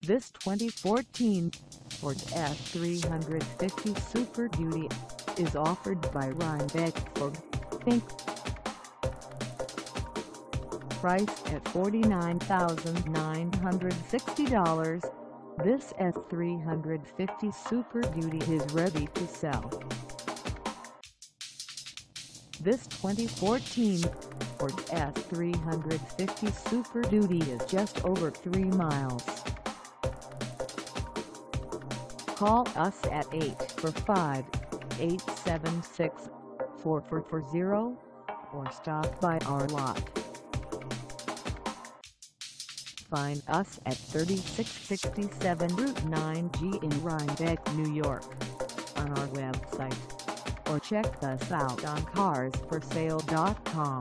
This 2014 Ford F-350 Super Duty is offered by RHINEBECK Ford, Inc. Priced at $49,960, this F-350 Super Duty is ready to sell. This 2014 Ford F-350 Super Duty is just over 3 miles. Call us at 845-876-4440 or stop by our lot. Find us at 3667 Route 9G in Rhinebeck, New York, on our website, or check us out on carsforsale.com.